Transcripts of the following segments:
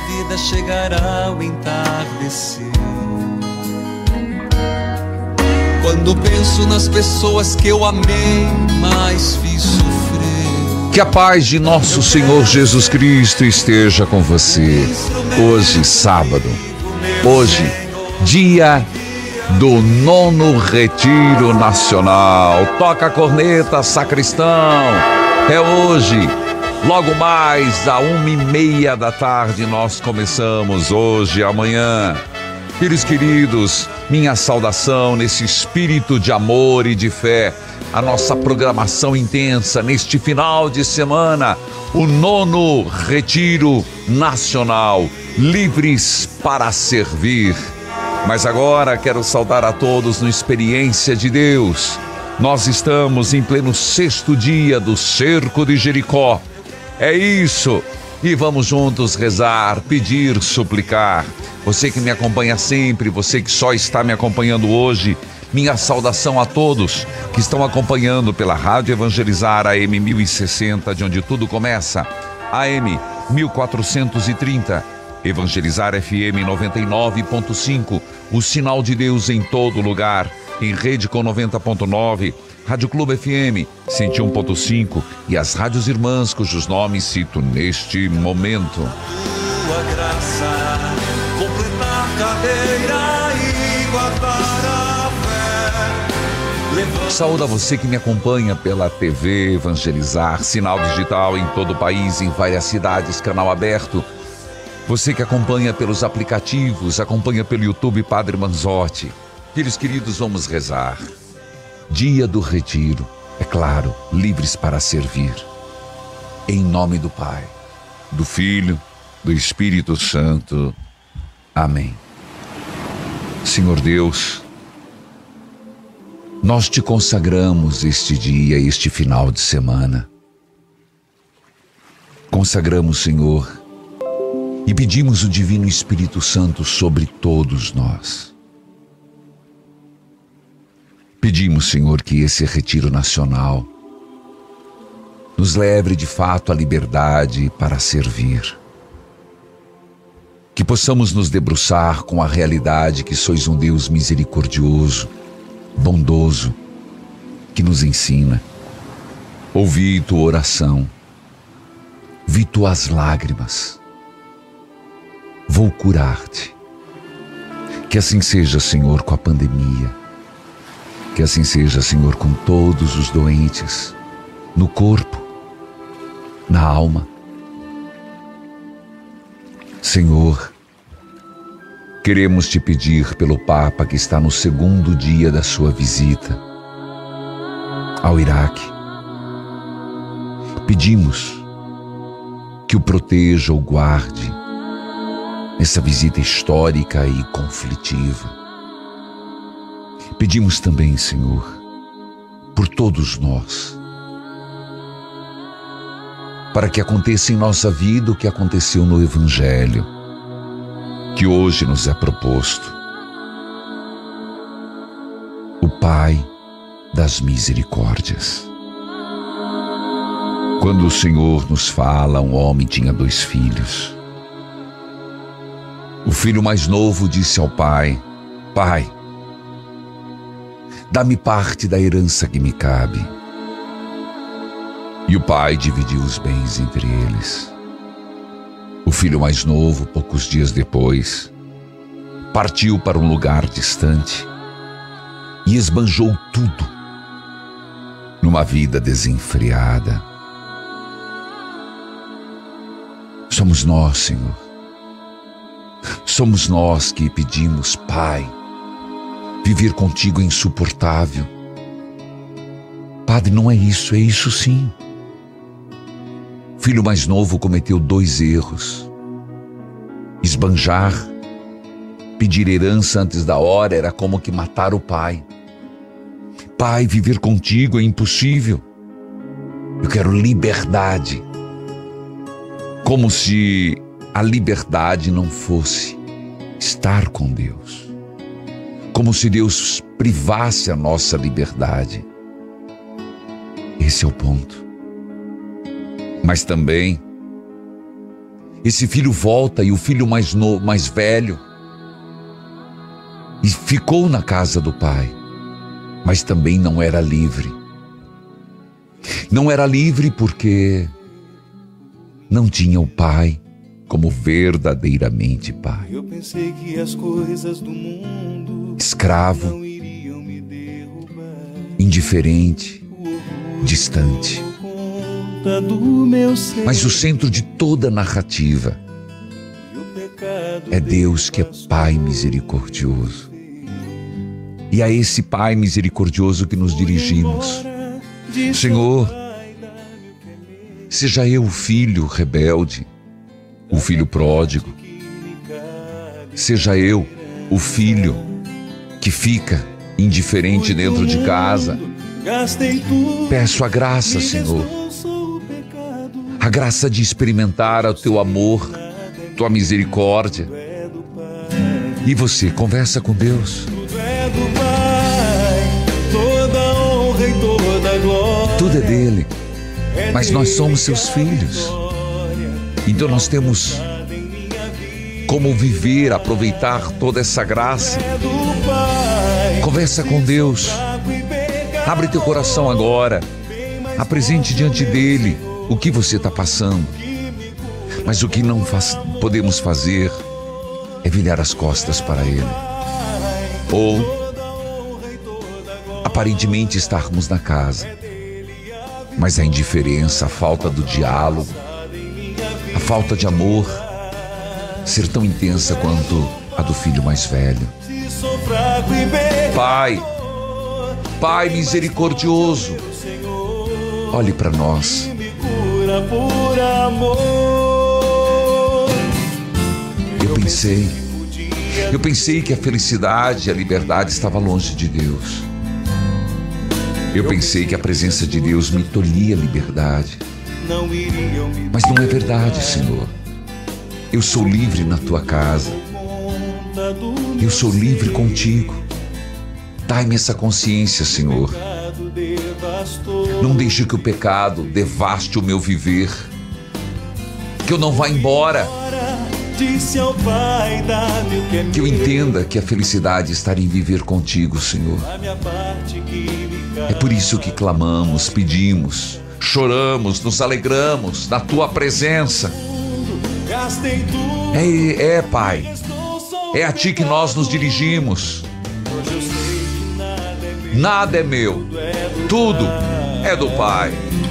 vida chegará ao entardecer. Quando penso nas pessoas que eu amei, mas fiz sofrer. Que a paz de nosso Senhor Jesus Cristo esteja com você. Hoje, sábado, hoje, dia do 9º Retiro Nacional. Toca a corneta, sacristão. É hoje, logo mais, às 1h30 da tarde, nós começamos hoje, amanhã. Filhos queridos, minha saudação nesse espírito de amor e de fé. A nossa programação intensa neste final de semana, o 9º Retiro Nacional, livres para servir. Mas agora quero saudar a todos no Experiência de Deus. Nós estamos em pleno 6º dia do Cerco de Jericó. É isso, e vamos juntos rezar, pedir, suplicar. Você que me acompanha sempre, você que só está me acompanhando hoje, minha saudação a todos que estão acompanhando pela Rádio Evangelizar AM 1060, de onde tudo começa, AM 1430, Evangelizar FM 99.5, o sinal de Deus em todo lugar, em rede com 90.9, Rádio Clube FM 101.5 e as rádios irmãs cujos nomes cito neste momento. Tua graça, completar carreira e guardar a fé. Saúde a você que me acompanha pela TV Evangelizar, sinal digital em todo o país, em várias cidades, canal aberto. Você que acompanha pelos aplicativos, acompanha pelo YouTube Padre Manzotti. Filhos queridos, vamos rezar. Dia do retiro, é claro, livres para servir. Em nome do Pai, do Filho, do Espírito Santo. Amém. Senhor Deus, nós te consagramos este dia, este final de semana. Consagramos, Senhor, e pedimos o Divino Espírito Santo sobre todos nós. Pedimos, Senhor, que esse retiro nacional nos leve de fato à liberdade para servir. Que possamos nos debruçar com a realidade que sois um Deus misericordioso, bondoso, que nos ensina. Ouvi tua oração, vi tuas lágrimas. Vou curar-te. Que assim seja, Senhor, com a pandemia. Que assim seja, Senhor, com todos os doentes, no corpo, na alma. Senhor, queremos te pedir pelo Papa que está no 2º dia da sua visita ao Iraque. Pedimos que o proteja, o guarde, nessa visita histórica e conflitiva. Pedimos também, Senhor, por todos nós, para que aconteça em nossa vida o que aconteceu no Evangelho, que hoje nos é proposto. O Pai das misericórdias. Quando o Senhor nos fala, um homem tinha 2 filhos. O filho mais novo disse ao pai: Pai, dá-me parte da herança que me cabe. E o pai dividiu os bens entre eles. O filho mais novo, poucos dias depois, partiu para um lugar distante e esbanjou tudo numa vida desenfreada. Somos nós, Senhor. Somos nós que pedimos: Pai, viver contigo é insuportável. Padre, não é isso sim. Filho mais novo cometeu 2 erros. Esbanjar, pedir herança antes da hora era como que matar o pai. Pai, viver contigo é impossível. Eu quero liberdade. Como se a liberdade não fosse estar com Deus. Como se Deus privasse a nossa liberdade. Esse é o ponto. Mas também, Esse filho volta e o filho mais velho e ficou na casa do pai, mas também não era livre. Não era livre porque não tinha o pai como verdadeiramente pai. Eu pensei que as coisas do mundo escravo, não iriam me derrubar, indiferente, distante. Mas o centro de toda a narrativa é Deus, que é Pai misericordioso. E a esse Pai misericordioso que nos dirigimos. Senhor, seja eu o filho rebelde, o filho pródigo, seja eu o filho que fica indiferente dentro de casa. Peço a graça, Senhor, a graça de experimentar o teu amor, tua misericórdia. E você, conversa com Deus. Tudo é dele, mas nós somos seus filhos. Então nós temos como viver, aproveitar toda essa graça. Conversa com Deus. Abre teu coração agora. Apresente diante dele o que você está passando. Mas o que não podemos fazer é virar as costas para ele. Ou aparentemente estarmos na casa, mas a indiferença, a falta do diálogo, a falta de amor ser tão intensa quanto a do filho mais velho. Pai misericordioso, olhe para nós. Eu pensei que a felicidade e a liberdade estava longe de Deus. Eu pensei que a presença de Deus me tolhia a liberdade. Mas não é verdade, Senhor. Eu sou livre na tua casa. Eu sou livre contigo. Dai-me essa consciência, Senhor. Não deixe que o pecado devaste o meu viver. Que eu não vá embora. Que eu entenda que a felicidade está em viver contigo, Senhor. É por isso que clamamos, pedimos, choramos, nos alegramos na tua presença. Pai, é a ti que nós nos dirigimos. Nada é meu, tudo é do Pai.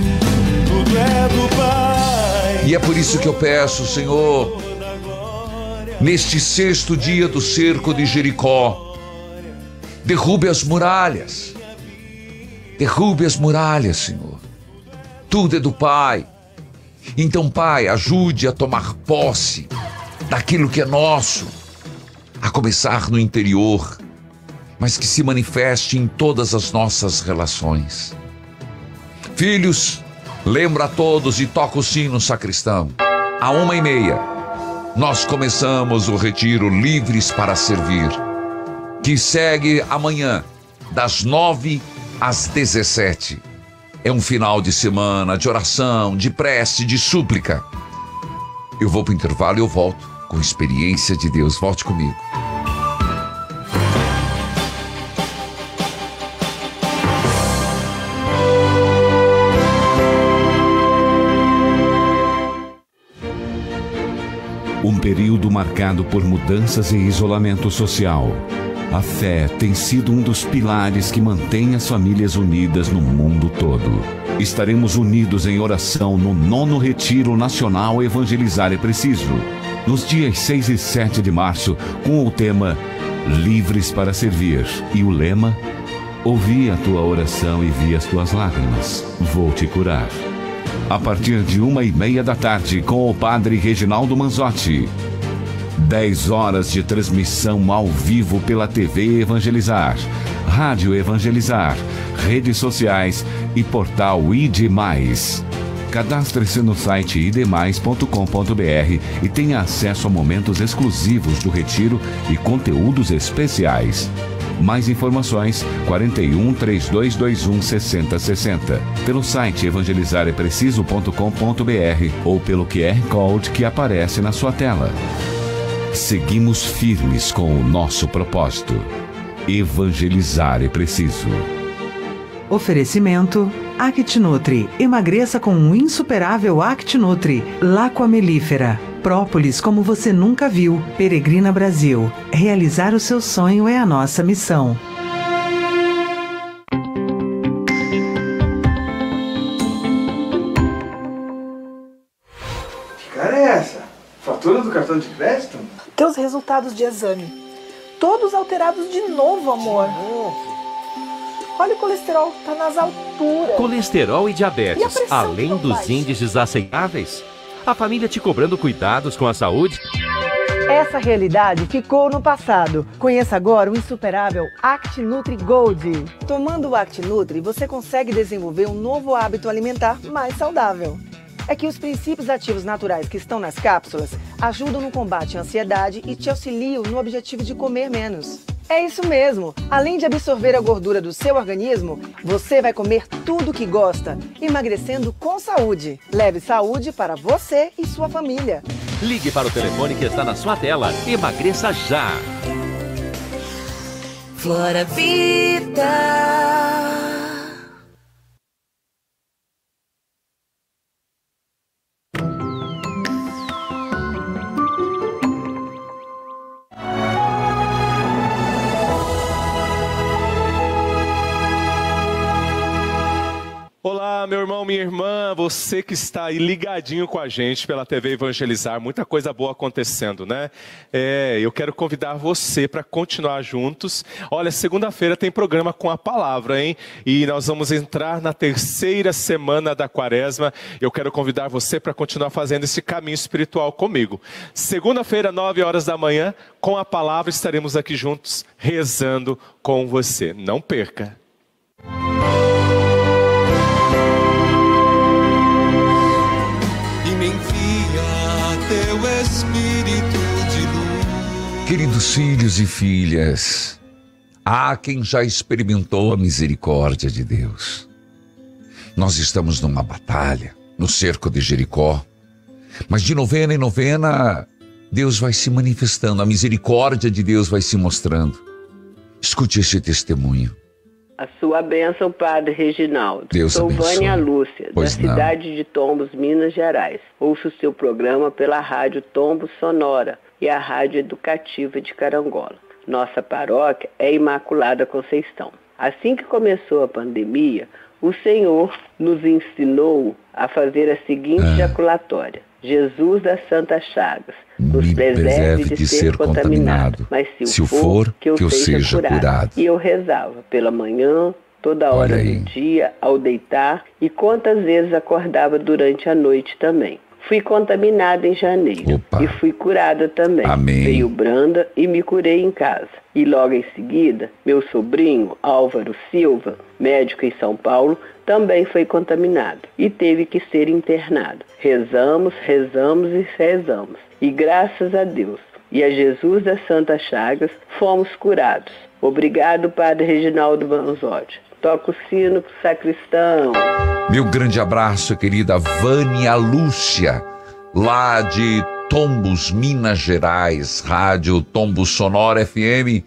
E é por isso que eu peço, Senhor, neste 6º dia do cerco de Jericó, derrube as muralhas. Derrube as muralhas, Senhor. Tudo é do Pai. Então, Pai, ajude a tomar posse daquilo que é nosso, a começar no interior, mas que se manifeste em todas as nossas relações. Filhos, lembra a todos e toca o sino, sacristão. À 1h30, nós começamos o retiro Livres para Servir, que segue amanhã, das 9 às 17. É um final de semana de oração, de prece, de súplica. Eu vou para o intervalo e eu volto com experiência de Deus. Volte comigo. Um período marcado por mudanças e isolamento social. A fé tem sido um dos pilares que mantém as famílias unidas no mundo todo. Estaremos unidos em oração no 9º Retiro Nacional Evangelizar é Preciso, nos dias 6 e 7 de março, com o tema Livres para Servir e o lema: ouvi a tua oração e vi as tuas lágrimas, vou te curar. A partir de 1h30 da tarde, com o Padre Reginaldo Manzotti. 10 horas de transmissão ao vivo pela TV Evangelizar, Rádio Evangelizar, redes sociais e portal ID+. Cadastre-se no site idemais.com.br e tenha acesso a momentos exclusivos do retiro e conteúdos especiais. Mais informações 41 3221 6060. Pelo site evangelizarepreciso.com.br ou pelo QR Code que aparece na sua tela. Seguimos firmes com o nosso propósito. Evangelizar é preciso. Oferecimento ActiNutri. Emagreça com um insuperável ActiNutri. Láqua melífera. Própolis como você nunca viu. Peregrina Brasil. Realizar o seu sonho é a nossa missão. Que cara é essa? Fatura do cartão de crédito? Teus resultados de exame. Todos alterados de novo, amor. Olha o colesterol, tá nas alturas. Colesterol e E a diabetes, pressão além não dos baixa. índices aceitáveis? A família te cobrando cuidados com a saúde? Essa realidade ficou no passado. Conheça agora o insuperável ActiNutri Gold. Tomando o ActiNutri, você consegue desenvolver um novo hábito alimentar mais saudável. É que os princípios ativos naturais que estão nas cápsulas ajudam no combate à ansiedade e te auxiliam no objetivo de comer menos. É isso mesmo! Além de absorver a gordura do seu organismo, você vai comer tudo que gosta, emagrecendo com saúde. Leve saúde para você e sua família. Ligue para o telefone que está na sua tela. Emagreça já! Flora Vida. Olá, meu irmão, minha irmã, você que está aí ligadinho com a gente pela TV Evangelizar, muita coisa boa acontecendo, né? Eu quero convidar você para continuar juntos. Olha, segunda-feira tem programa com a palavra, hein? E nós vamos entrar na terceira semana da quaresma. Eu quero convidar você para continuar fazendo esse caminho espiritual comigo. Segunda-feira, 9 horas da manhã, com a palavra estaremos aqui juntos, rezando com você. Não perca! Teu Espírito de luz. Queridos filhos e filhas, há quem já experimentou a misericórdia de Deus. Nós estamos numa batalha, no cerco de Jericó, mas de novena em novena, Deus vai se manifestando, a misericórdia de Deus vai se mostrando. Escute este testemunho. A sua bênção, Padre Reginaldo. Deus Sou abençoe. Vânia Lúcia, Pois da não. cidade de Tombos, Minas Gerais. Ouço seu programa pela rádio Tombos Sonora e a rádio educativa de Carangola. Nossa paróquia é Imaculada Conceição. Assim que começou a pandemia, o Senhor nos ensinou a fazer a seguinte ejaculatória. Jesus das Santas Chagas, nos preserve de ser contaminado, mas se o for, que eu seja curado. E eu rezava pela manhã, toda hora do dia, ao deitar, e quantas vezes acordava durante a noite também. Fui contaminada em janeiro e fui curada também. Amém. Veio Branda e me curei em casa. E logo em seguida, meu sobrinho, Álvaro Silva, médico em São Paulo, também foi contaminado e teve que ser internado. Rezamos, rezamos e rezamos. E graças a Deus e a Jesus das Santas Chagas, fomos curados. Obrigado, Padre Reginaldo Manzotti. Toca o sino pro sacristão. Meu grande abraço, querida Vânia Lúcia, lá de Tombos, Minas Gerais, rádio Tombos Sonora FM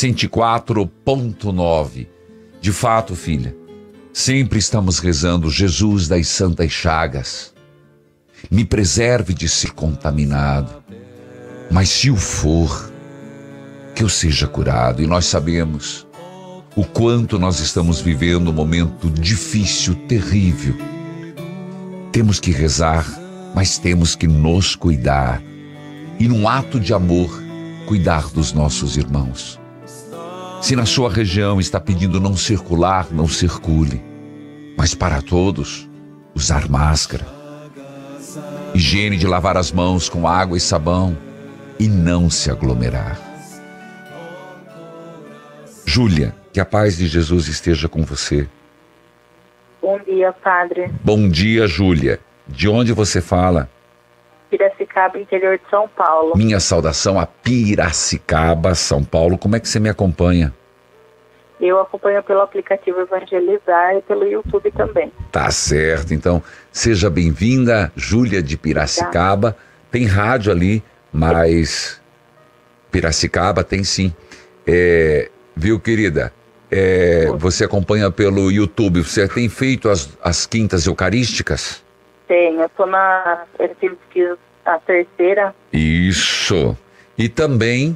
104.9. De fato, filha, sempre estamos rezando Jesus das Santas Chagas. Me preserve de ser contaminado, mas se o for, que eu seja curado. E nós sabemos o quanto nós estamos vivendo um momento difícil, terrível. Temos que rezar, mas temos que nos cuidar. E num ato de amor, cuidar dos nossos irmãos. Se na sua região está pedindo não circular, não circule. Mas para todos, usar máscara. Higiene de lavar as mãos com água e sabão e não se aglomerar. Júlia, que a paz de Jesus esteja com você. Bom dia, Padre. Bom dia, Júlia. De onde você fala? Piracicaba, interior de São Paulo. Minha saudação a Piracicaba, São Paulo. Como é que você me acompanha? Eu acompanho pelo aplicativo Evangelizar e pelo YouTube também. Tá certo, então seja bem-vinda, Júlia de Piracicaba. Tem rádio ali, mas Piracicaba tem sim. Viu, querida? Você acompanha pelo YouTube. Você tem feito as quintas eucarísticas? Tenho, eu tô eu fiz a terceira. Isso. E também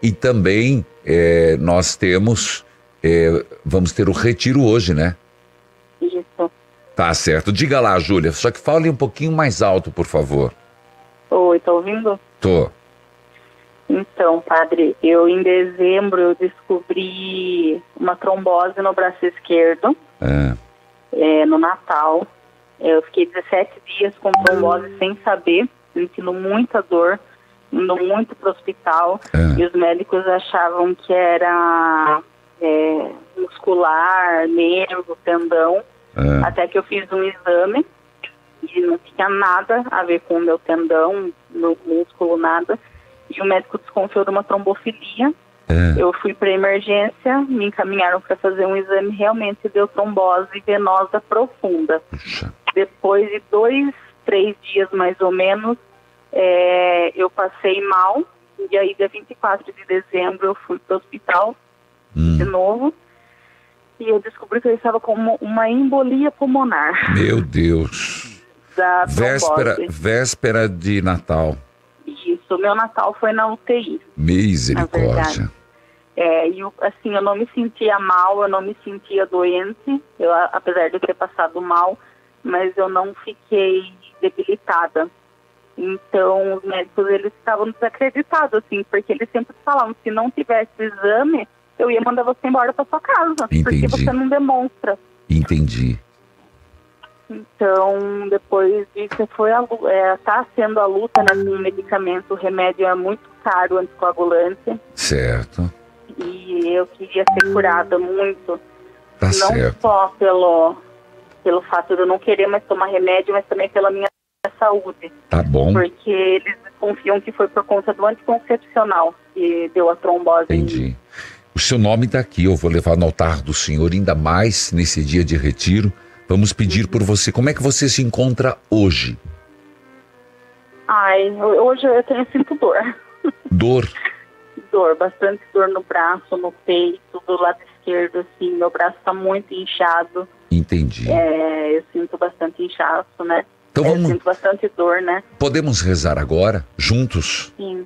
nós temos, vamos ter o retiro hoje, né? Isso. Tá certo. Diga lá, Júlia, só que fale um pouquinho mais alto, por favor. Oi, tá ouvindo? Tô. Então, padre, em dezembro eu descobri uma trombose no braço esquerdo, no Natal. Eu fiquei 17 dias com trombose sem saber, sentindo muita dor, indo muito pro hospital, e os médicos achavam que era muscular, nervo, tendão, até que eu fiz um exame e não tinha nada a ver com o meu tendão, meu músculo, nada. E o médico desconfiou de uma trombofilia. Eu fui para emergência, me encaminharam para fazer um exame, realmente deu trombose venosa profunda. Depois de 2-3 dias mais ou menos, eu passei mal, e aí dia 24 de dezembro eu fui para o hospital de novo, e eu descobri que eu estava com uma embolia pulmonar. Meu Deus! Da véspera de Natal. Isso, meu Natal foi na UTI. Misericórdia. Eu não me sentia mal, eu não me sentia doente, apesar de eu ter passado mal, mas eu não fiquei debilitada. Então, os médicos, eles estavam desacreditados, assim, porque eles sempre falavam, se não tivesse exame, eu ia mandar você embora para sua casa. Entendi. Porque você não demonstra. Entendi. Então, depois disso, tá sendo a luta, né, com o medicamento. O remédio é muito caro, anticoagulante. Certo. E eu queria ser curada muito. Tá não certo. Só pelo fato de eu não querer mais tomar remédio, mas também pela minha saúde. Tá bom. Porque eles confiam que foi por conta do anticoncepcional que deu a trombose. Entendi. O seu nome tá aqui, eu vou levar no altar do Senhor, ainda mais nesse dia de retiro. Vamos pedir por você. Como é que você se encontra hoje? Hoje eu sinto dor. Dor? Dor, bastante dor no braço, no peito, do lado esquerdo, assim, meu braço está muito inchado. Entendi. Eu sinto bastante inchaço, né? Então Eu sinto bastante dor, né? Podemos rezar agora, juntos? Sim.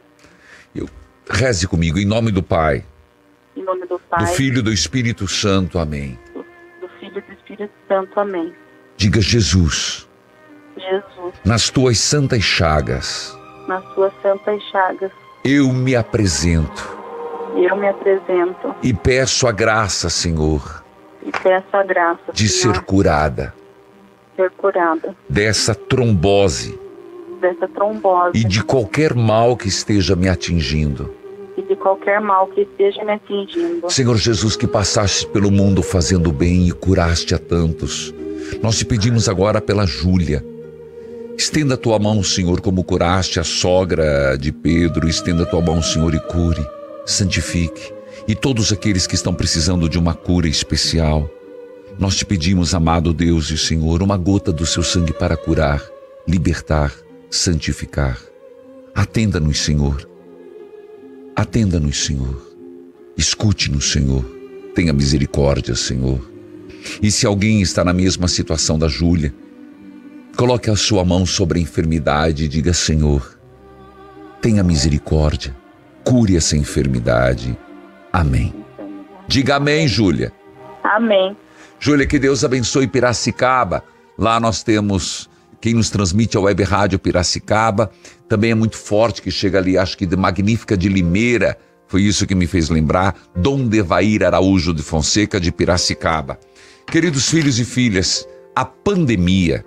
Reze comigo, em nome do Pai. Em nome do Pai. Do Filho e do Espírito Santo, amém. Do Filho e do Espírito Santo, amém. Diga, Jesus. Jesus. Nas tuas santas chagas. Nas tuas santas chagas. Eu me apresento. Eu me apresento. E peço a graça, Senhor. E peço a graça, de Senhor, ser curada. Ser curada. Dessa trombose. Dessa trombose. E de qualquer mal que esteja me atingindo. E de qualquer mal que esteja me atingindo. Senhor Jesus, que passaste pelo mundo fazendo bem e curaste a tantos. Nós te pedimos agora pela Júlia. Estenda a tua mão, Senhor, como curaste a sogra de Pedro. Estenda a tua mão, Senhor, e cure, santifique. E todos aqueles que estão precisando de uma cura especial. Nós te pedimos, amado Deus e Senhor, uma gota do seu sangue para curar, libertar, santificar. Atenda-nos, Senhor. Atenda-nos, Senhor. Escute-nos, Senhor. Tenha misericórdia, Senhor. E se alguém está na mesma situação da Júlia, coloque a sua mão sobre a enfermidade e diga, Senhor, tenha misericórdia, cure essa enfermidade. Amém. Diga amém, Júlia. Amém. Júlia, que Deus abençoe Piracicaba. Lá nós temos quem nos transmite a Web Rádio Piracicaba. Também é muito forte, que chega ali, acho que de Magnífica de Limeira. Foi isso que me fez lembrar. Dom Devair Araújo de Fonseca, de Piracicaba. Queridos filhos e filhas, a pandemia,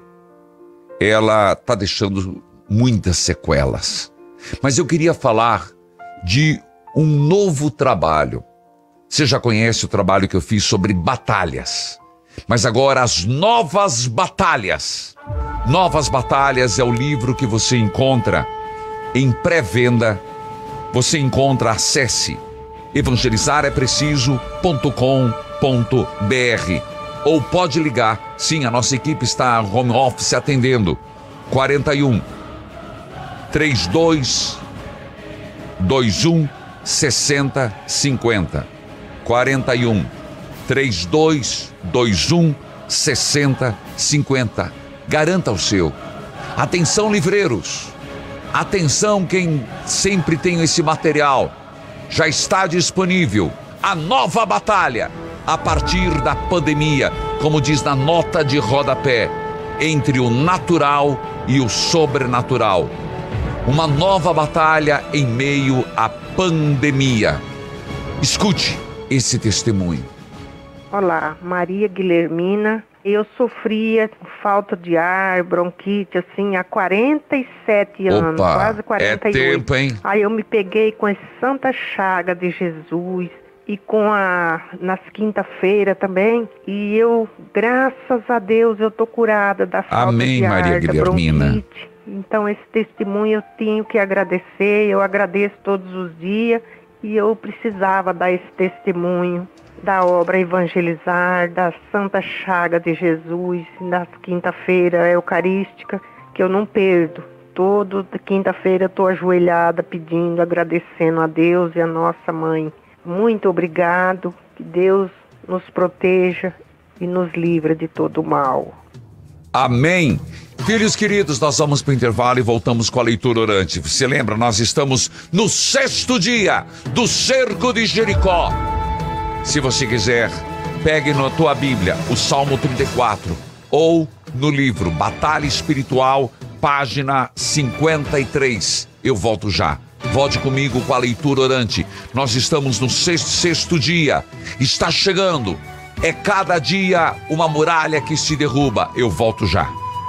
ela está deixando muitas sequelas. Mas eu queria falar de um novo trabalho. Você já conhece o trabalho que eu fiz sobre batalhas. Mas agora as novas batalhas. Novas Batalhas é o livro que você encontra em pré-venda. Você encontra, acesse evangelizarempreciso.com.br. Ou pode ligar, sim, a nossa equipe está home office atendendo. 41 32 21 60 50. 41 32 21 60 50. Garanta o seu. Atenção, livreiros. Atenção, quem sempre tem esse material. Já está disponível a nova batalha a partir da pandemia, como diz na nota de rodapé, entre o natural e o sobrenatural. Uma nova batalha em meio à pandemia. Escute esse testemunho. Olá, Maria Guilhermina. Eu sofria falta de ar, bronquite, assim, há 47 anos, quase 48. É tempo, hein? Aí eu me peguei com a Santa Chaga de Jesus e nas quinta-feira também. E eu, graças a Deus, eu tô curada da falta de ar, Maria Guilhermina. Da bronquite. Então, esse testemunho eu tenho que agradecer, eu agradeço todos os dias e eu precisava dar esse testemunho da obra Evangelizar, da Santa Chaga de Jesus, na quinta-feira eucarística, que eu não perdo. Toda quinta-feira eu estou ajoelhada pedindo, agradecendo a Deus e a nossa mãe. Muito obrigado, que Deus nos proteja e nos livre de todo o mal. Amém. Filhos queridos, nós vamos para o intervalo e voltamos com a leitura orante. Você lembra, nós estamos no 6º dia do cerco de Jericó. Se você quiser, pegue na tua Bíblia o Salmo 34 ou no livro Batalha Espiritual, página 53. Eu volto já. Volte comigo com a leitura orante. Nós estamos no sexto dia. Está chegando. É cada dia uma muralha que se derruba. Eu volto já.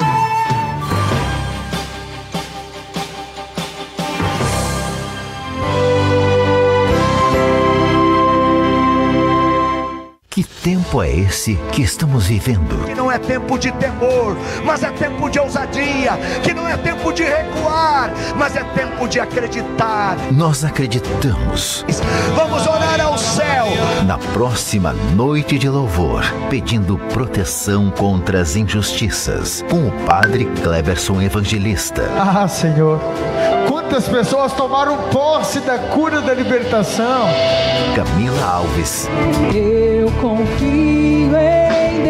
Que tempo é esse que estamos vivendo? Que não é tempo de temor, mas é tempo de ousadia. Que não é tempo de recuar, mas é tempo de acreditar. Nós acreditamos. Vamos orar ao céu. Na próxima noite de louvor, pedindo proteção contra as injustiças, com o Padre Cleverson Evangelista. Ah, Senhor, quantas pessoas tomaram posse da cura, da libertação. Camila Alves. Eu confio em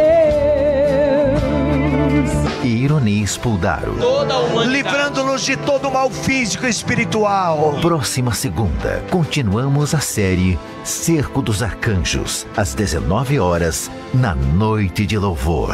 Deus. E Ironi Spuldaro. Livrando-nos de todo o mal físico e espiritual. Próxima segunda, continuamos a série Cerco dos Arcanjos, às 19 horas, na Noite de Louvor.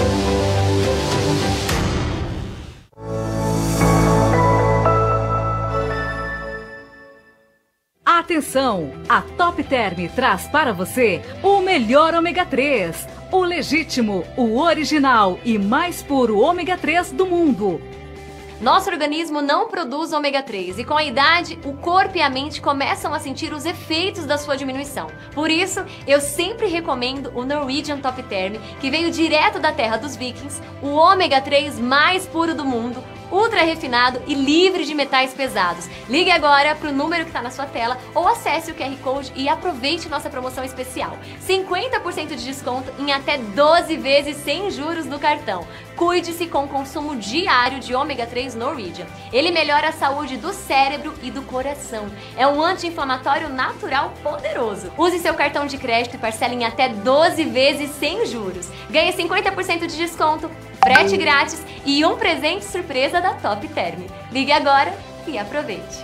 Atenção! A Top Term traz para você o melhor ômega 3, o legítimo, o original e mais puro ômega 3 do mundo. Nosso organismo não produz ômega 3 e com a idade, o corpo e a mente começam a sentir os efeitos da sua diminuição. Por isso, eu sempre recomendo o Norwegian Top Term, que veio direto da terra dos vikings, o ômega 3 mais puro do mundo, ultra refinado e livre de metais pesados. Ligue agora para o número que está na sua tela ou acesse o QR Code e aproveite nossa promoção especial. 50% de desconto em até 12 vezes sem juros no cartão. Cuide-se com o consumo diário de ômega 3 Norwegian. Ele melhora a saúde do cérebro e do coração. É um anti-inflamatório natural poderoso. Use seu cartão de crédito e parcele em até 12 vezes sem juros. Ganhe 50% de desconto, frete grátis e um presente surpresa da Top Term. Ligue agora e aproveite.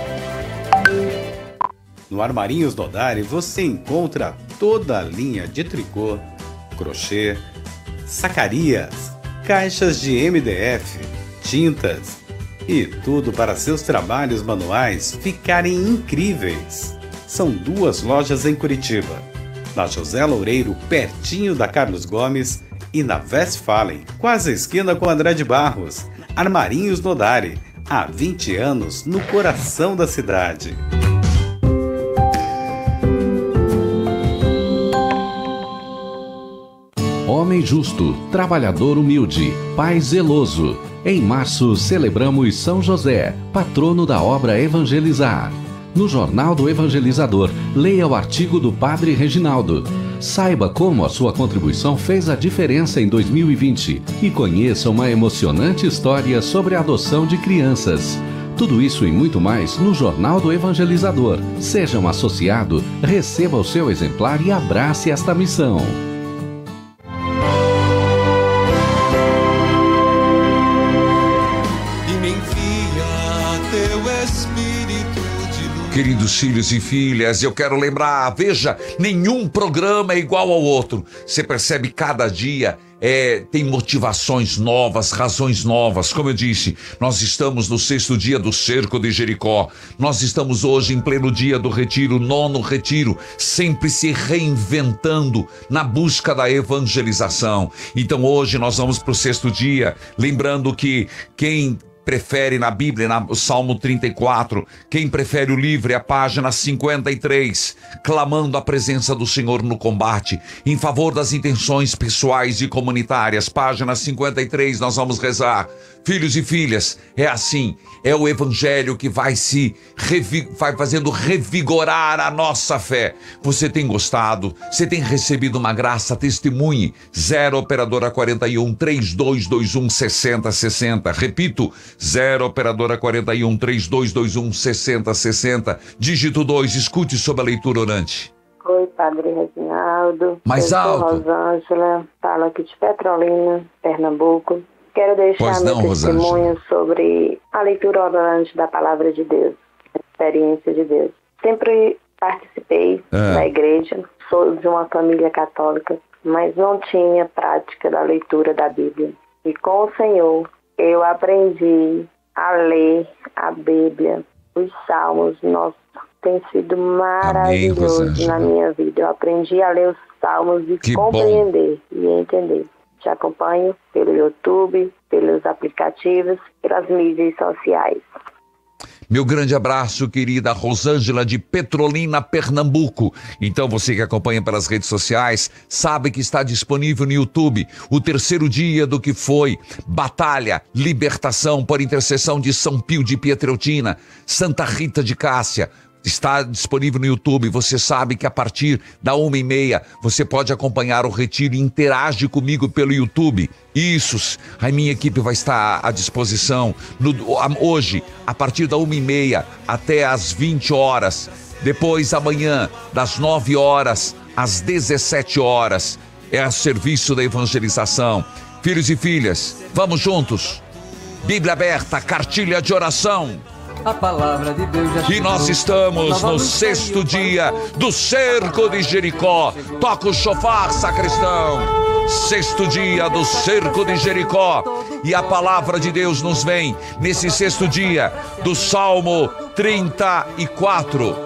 No Armarinhos Nodari você encontra toda a linha de tricô, crochê, sacarias, caixas de MDF, tintas e tudo para seus trabalhos manuais ficarem incríveis. São 2 lojas em Curitiba, na José Loureiro, pertinho da Carlos Gomes, e na Westfalen, quase a esquina com André de Barros. Armarinhos Nodari, há 20 anos no coração da cidade. Homem justo, trabalhador humilde, pai zeloso. Em março celebramos São José, patrono da obra Evangelizar. No Jornal do Evangelizador, leia o artigo do Padre Reginaldo. Saiba como a sua contribuição fez a diferença em 2020 e conheça uma emocionante história sobre a adoção de crianças. Tudo isso e muito mais no Jornal do Evangelizador. Seja um associado, receba o seu exemplar e abrace esta missão. Queridos filhos e filhas, eu quero lembrar, veja, nenhum programa é igual ao outro. Você percebe cada dia tem motivações novas, razões novas. Como eu disse, nós estamos no 6º dia do cerco de Jericó. Nós estamos hoje em pleno dia do retiro, 9º retiro, sempre se reinventando na busca da evangelização. Então hoje nós vamos para o 6º dia, lembrando que quem prefere na Bíblia, no Salmo 34, quem prefere o livro é a página 53, clamando a presença do Senhor no combate, em favor das intenções pessoais e comunitárias. Página 53, nós vamos rezar. Filhos e filhas, é assim, é o Evangelho que vai vai fazendo revigorar a nossa fé. Você tem gostado? Você tem recebido uma graça? Testemunhe. 0 operadora 41 3221 6060. Repito, 0 operadora 41 3221 6060. Dígito 2, escute sob a leitura orante. Oi, Padre Reginaldo. Mais alto. Rosângela, falo aqui de Petrolina, Pernambuco. Quero deixar meu testemunho sobre a leitura orante da Palavra de Deus, a experiência de Deus. Sempre participei da igreja, sou de uma família católica, mas não tinha prática da leitura da Bíblia. E com o Senhor, eu aprendi a ler a Bíblia, os Salmos. Nossa, tem sido maravilhoso na minha vida. Eu aprendi a ler os Salmos e compreender e entender. Te acompanho pelo YouTube, pelos aplicativos, pelas mídias sociais. Meu grande abraço, querida Rosângela de Petrolina, Pernambuco. Então você que acompanha pelas redes sociais, sabe que está disponível no YouTube o 3º dia do que foi Batalha, Libertação por intercessão de São Pio de Pietrelcina, Santa Rita de Cássia. Está disponível no YouTube. Você sabe que a partir da 1h30 você pode acompanhar o retiro e interage comigo pelo YouTube. Isso, a minha equipe vai estar à disposição hoje, a partir da 1h30 até às 20 horas. Depois, amanhã, das 9 horas às 17 horas. É a serviço da evangelização. Filhos e filhas, vamos juntos. Bíblia aberta, cartilha de oração. A palavra de Deus já chegou. E nós estamos no 6º dia do cerco de Jericó. Toca o chofar, sacristão. 6º dia do cerco de Jericó. E a palavra de Deus nos vem nesse 6º dia do Salmo 34.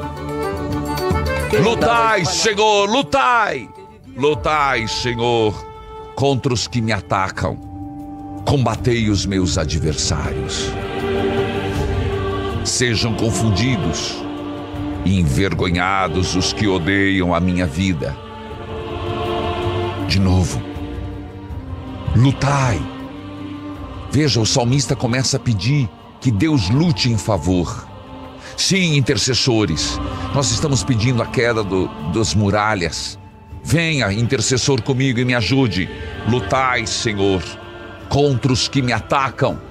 Lutai, Senhor, lutai. Lutai, Senhor, contra os que me atacam. Combatei os meus adversários. Sejam confundidos e envergonhados os que odeiam a minha vida. De novo, lutai. Veja, o salmista começa a pedir que Deus lute em favor. Sim, intercessores, nós estamos pedindo a queda das muralhas. Venha, intercessor, comigo e me ajude. Lutai, Senhor, contra os que me atacam.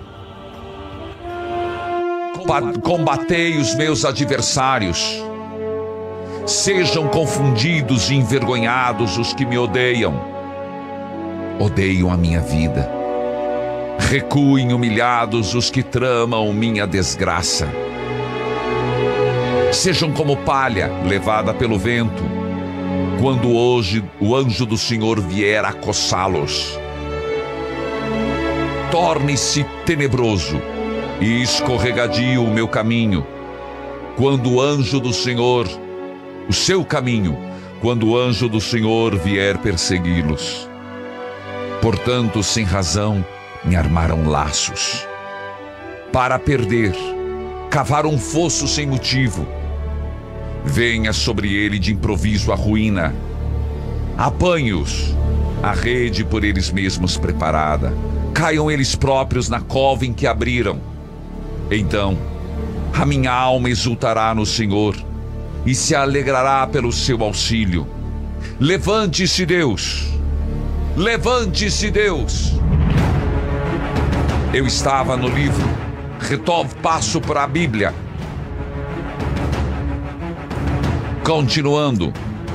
Combatei os meus adversários. Sejam confundidos e envergonhados os que me odeiam. Odeiam a minha vida. Recuem humilhados os que tramam minha desgraça. Sejam como palha levada pelo vento, quando hoje o anjo do Senhor vier a coçá-los. Torne-se tenebroso e escorregadio o meu caminho, quando o anjo do Senhor, o seu caminho, quando o anjo do Senhor vier persegui-los. Portanto, sem razão, me armaram laços. Para perder, cavaram um fosso sem motivo. Venha sobre ele de improviso a ruína. Apanhe-os, a rede por eles mesmos preparada. Caiam eles próprios na cova em que abriram. Então, A minha alma exultará no Senhor e se alegrará pelo seu auxílio. Levante-se, Deus! Levante-se, Deus! Eu estava no livro, passo para a Bíblia. Continuando.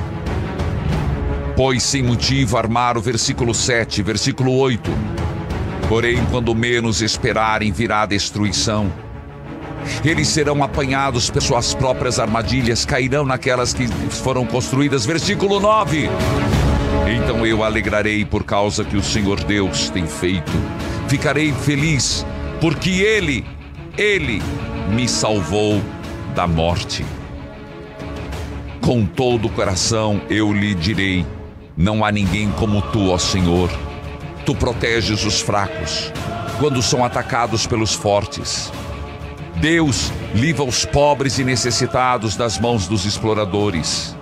Pois sem motivo armar o versículo 7, versículo 8. Porém, quando menos esperarem, virá a destruição. Eles serão apanhados por suas próprias armadilhas, cairão naquelas que foram construídas. Versículo 9. Então eu alegrarei por causa que o Senhor Deus tem feito. Ficarei feliz, porque Ele me salvou da morte. Com todo o coração eu lhe direi: não há ninguém como tu, ó Senhor. Tu proteges os fracos quando são atacados pelos fortes. Deus livra os pobres e necessitados das mãos dos exploradores.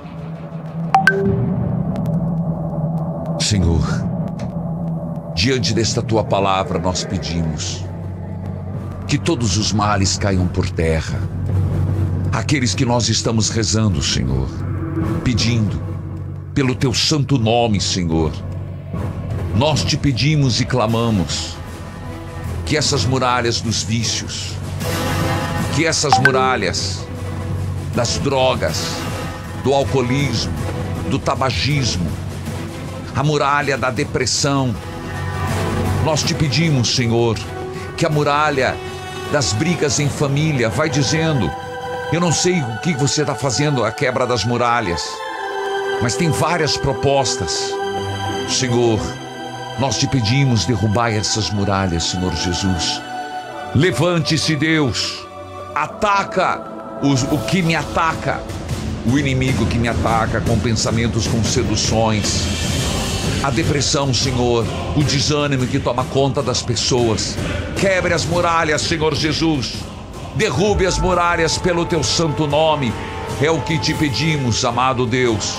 Senhor, diante desta tua palavra nós pedimos que todos os males caiam por terra. Aqueles que nós estamos rezando, Senhor, pedindo pelo teu santo nome, Senhor. Nós te pedimos e clamamos que essas muralhas dos vícios, que essas muralhas das drogas, do alcoolismo, do tabagismo, a muralha da depressão, nós te pedimos, Senhor, que a muralha das brigas em família, vai dizendo, eu não sei o que você está fazendo, a quebra das muralhas, mas tem várias propostas. Senhor, nós te pedimos, derrubai essas muralhas, Senhor Jesus. Levante-se, Deus. Ataca o que me ataca, o inimigo que me ataca com pensamentos, com seduções, a depressão, Senhor, o desânimo que toma conta das pessoas. Quebre as muralhas, Senhor Jesus. Derrube as muralhas pelo teu santo nome. É o que te pedimos, amado Deus.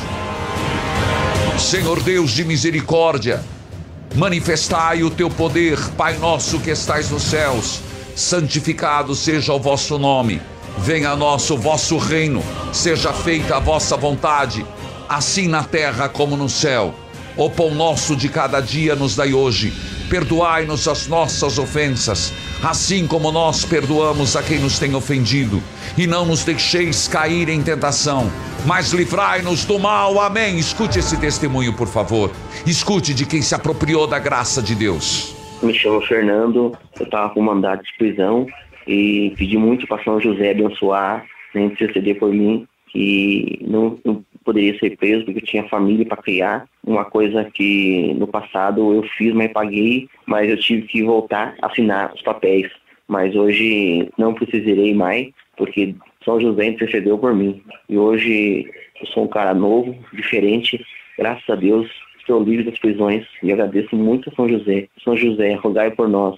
Senhor Deus de misericórdia, manifestai o teu poder. Pai nosso que estais nos céus, santificado seja o vosso nome. Venha a nós o vosso reino. Seja feita a vossa vontade, assim na terra como no céu. O pão nosso de cada dia nos dai hoje. Perdoai-nos as nossas ofensas, assim como nós perdoamos a quem nos tem ofendido. E não nos deixeis cair em tentação, mas livrai-nos do mal. Amém. Escute esse testemunho, por favor. Escute de quem se apropriou da graça de Deus. Me chamo Fernando, eu estava com mandado de prisão e pedi muito para São José abençoar, interceder por mim, que não poderia ser preso porque eu tinha família para criar. Uma coisa que no passado eu fiz, mas paguei, mas eu tive que voltar a assinar os papéis. Mas hoje não precisarei mais, porque São José intercedeu por mim. E hoje eu sou um cara novo, diferente, graças a Deus. Estou livre das prisões e agradeço muito a São José. São José, rogai por nós.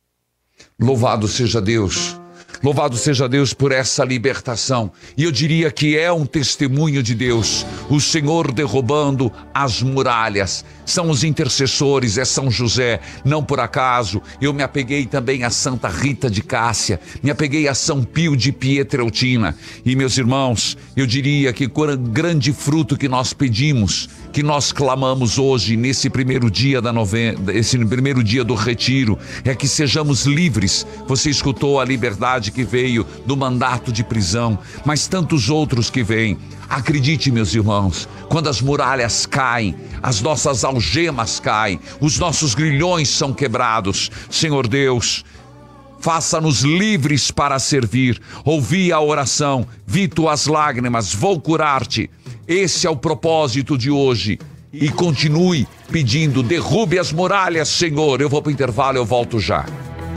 Louvado seja Deus. Louvado seja Deus por essa libertação. E eu diria que é um testemunho de Deus. O Senhor derrubando as muralhas. São os intercessores, é São José. Não por acaso, eu me apeguei também a Santa Rita de Cássia. Me apeguei a São Pio de Pietrelcina. E meus irmãos, eu diria que o grande fruto que nós pedimos, que nós clamamos hoje, nesse primeiro dia da novena, esse primeiro dia do retiro, é que sejamos livres. Você escutou a liberdade que veio do mandato de prisão, mas tantos outros que vêm. Acredite, meus irmãos, quando as muralhas caem, as nossas algemas caem, os nossos grilhões são quebrados. Senhor Deus, faça-nos livres para servir. Ouvi a oração, vi tuas lágrimas, vou curar-te. Esse é o propósito de hoje. E continue pedindo, derrube as muralhas, Senhor. Eu vou para o intervalo, eu volto já.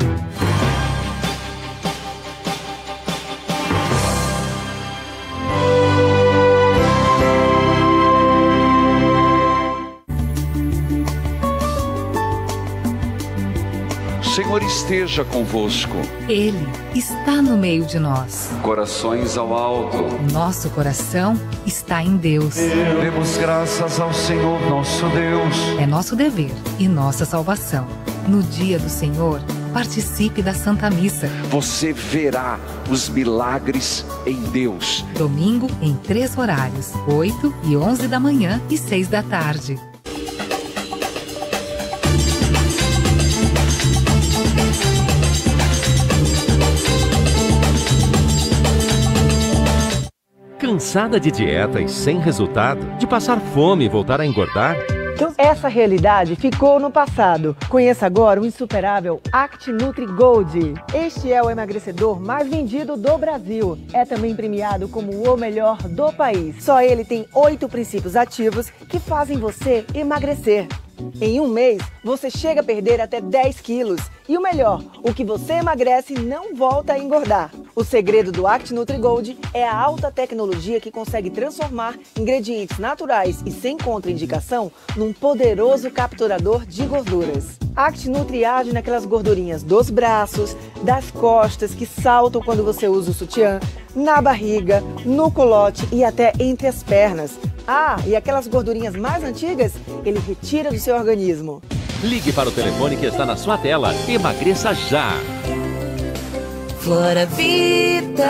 Senhor esteja convosco. Ele está no meio de nós. Corações ao alto. Nosso coração está em Deus. Demos graças ao Senhor nosso Deus. É nosso dever e nossa salvação, no dia do Senhor, Participe da Santa Missa. Você verá os milagres em Deus. Domingo em 3 horários, 8 e 11 da manhã e 6 da tarde. Cansada de dieta e sem resultado? De passar fome e voltar a engordar? Essa realidade ficou no passado. Conheça agora o insuperável Act Nutri Gold. Este é o emagrecedor mais vendido do Brasil. É também premiado como o melhor do país. Só ele tem 8 princípios ativos que fazem você emagrecer. Em um mês, você chega a perder até 10 quilos. E o melhor, o que você emagrece não volta a engordar. O segredo do Act Nutri Gold é a alta tecnologia que consegue transformar ingredientes naturais e sem contraindicação num poderoso capturador de gorduras. Act Nutri age naquelas gordurinhas dos braços, das costas que saltam quando você usa o sutiã, na barriga, no culote e até entre as pernas. Ah, e aquelas gordurinhas mais antigas, ele retira do seu organismo. Ligue para o telefone que está na sua tela. Emagreça já! Flora Vida.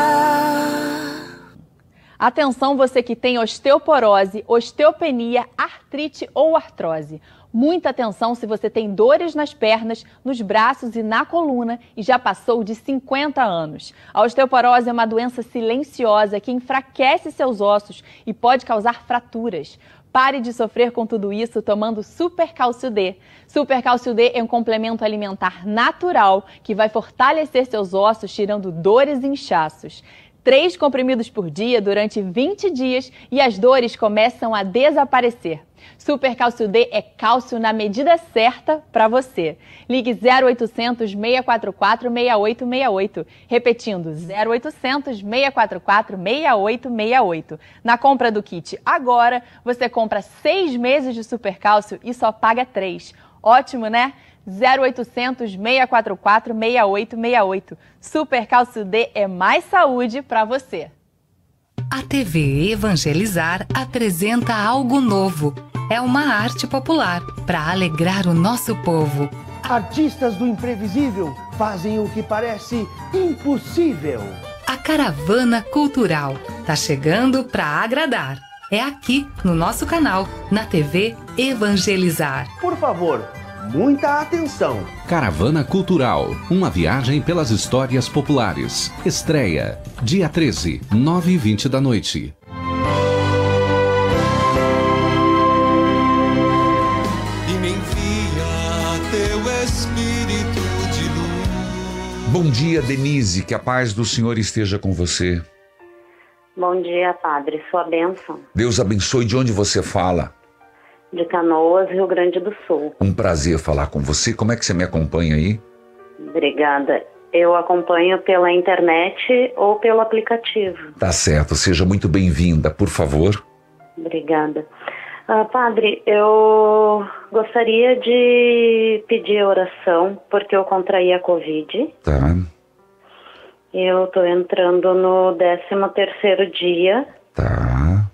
Atenção você que tem osteoporose, osteopenia, artrite ou artrose. Muita atenção se você tem dores nas pernas, nos braços e na coluna e já passou de 50 anos. A osteoporose é uma doença silenciosa que enfraquece seus ossos e pode causar fraturas. Pare de sofrer com tudo isso tomando Super Cálcio D. Super Cálcio D é um complemento alimentar natural que vai fortalecer seus ossos, tirando dores e inchaços. 3 comprimidos por dia durante 20 dias e as dores começam a desaparecer. Super Cálcio D é cálcio na medida certa para você. Ligue 0800 644 6868. Repetindo, 0800 644 6868. Na compra do kit agora, você compra 6 meses de Super Cálcio e só paga 3. Ótimo, né? 0800 644 6868. Super Cálcio D é mais saúde para você. A TV Evangelizar apresenta algo novo. É uma arte popular para alegrar o nosso povo. Artistas do imprevisível fazem o que parece impossível. A Caravana Cultural tá chegando para agradar. É aqui, no nosso canal, na TV Evangelizar. Por favor, muita atenção. Caravana Cultural, uma viagem pelas histórias populares. Estreia, dia 13, 9h20 da noite. E me envia teu Espírito de luz. Bom dia, Denise, que a paz do Senhor esteja com você. Bom dia, Padre, sua bênção. Deus abençoe. De onde você fala? De Canoas, Rio Grande do Sul. Um prazer falar com você. Como é que você me acompanha aí? Obrigada. Eu acompanho pela internet ou pelo aplicativo. Tá certo. Seja muito bem-vinda, por favor. Obrigada. Padre, eu gostaria de pedir oração porque eu contraí a Covid. Tá. Eu estou entrando no 13º dia. Tá.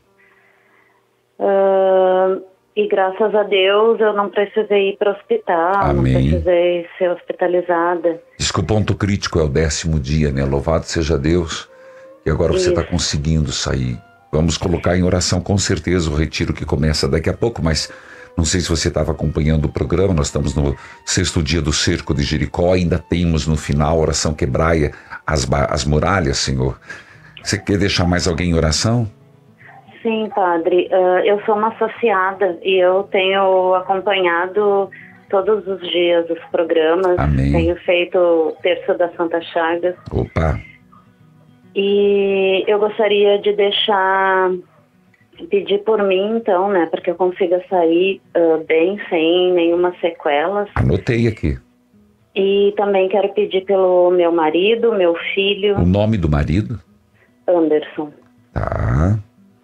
E graças a Deus eu não precisei ir para o hospital. Amém. Não precisei ser hospitalizada. Diz que o ponto crítico é o 10º dia, né? Louvado seja Deus. E agora você está conseguindo sair. Vamos colocar em oração com certeza o retiro que começa daqui a pouco, mas não sei se você estava acompanhando o programa. Nós estamos no 6º dia do cerco de Jericó, ainda temos no final a oração quebraia as muralhas, Senhor. Você quer deixar mais alguém em oração? Sim, Padre. Eu sou uma associada e eu tenho acompanhado todos os dias os programas. Amém. Tenho feito o Terço da Santa Chagas. Opa! E eu gostaria de pedir por mim, então, né, para que eu consiga sair bem, sem nenhuma sequela. Anotei aqui. E também quero pedir pelo meu marido, meu filho. O nome do marido? Anderson. Tá.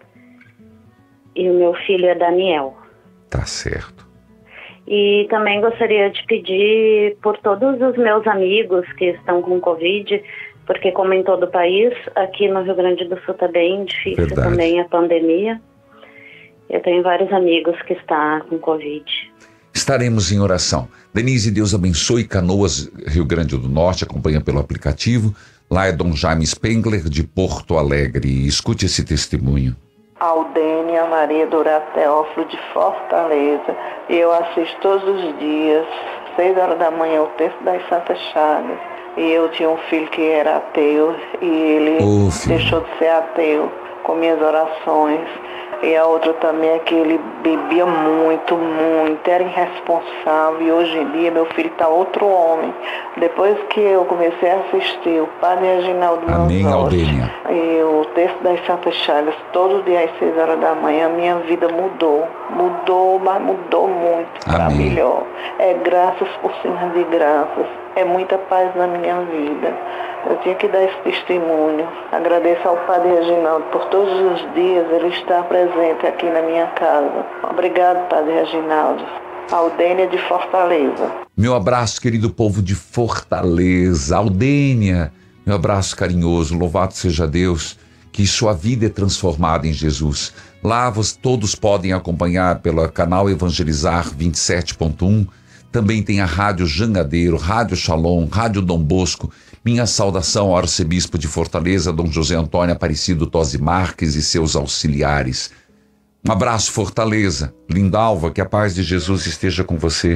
E o meu filho é Daniel. Tá certo. E também gostaria de pedir por todos os meus amigos que estão com Covid, porque como em todo o país, aqui no Rio Grande do Sul está bem difícil. Verdade. Também a pandemia. Eu tenho vários amigos que estão com Covid. Estaremos em oração. Denise, Deus abençoe. Canoas, Rio Grande do Norte, acompanha pelo aplicativo. Lá é Dom Jaime Spengler, de Porto Alegre. Escute esse testemunho. Aldênia Maria Dourado Teófilo, de Fortaleza. Eu assisto todos os dias, 6 horas da manhã, o texto das Santas Chagas. E eu tinha um filho que era ateu e ele deixou de ser ateu com minhas orações. E a outra também é que ele bebia muito, era irresponsável. E hoje em dia meu filho está outro homem. Depois que eu comecei a assistir o Padre Reginaldo Manzotti e o texto das Santas Chagas, todo dia às 6 horas da manhã, minha vida mudou. Mas mudou muito para melhor. É graças por cima de graças. É muita paz na minha vida. Eu tinha que dar esse testemunho. Agradeço ao Padre Reginaldo por todos os dias ele estar presente aqui na minha casa. Obrigado, Padre Reginaldo. Aldênia de Fortaleza. Meu abraço, querido povo de Fortaleza. Aldênia, meu abraço carinhoso. Louvado seja Deus, que sua vida é transformada em Jesus. Lá todos podem acompanhar pelo canal Evangelizar 27.1. Também tem a Rádio Jangadeiro, Rádio Shalom, Rádio Dom Bosco. Minha saudação ao arcebispo de Fortaleza, Dom José Antônio Aparecido Tosi Marques e seus auxiliares. Um abraço, Fortaleza. Lindalva, que a paz de Jesus esteja com você.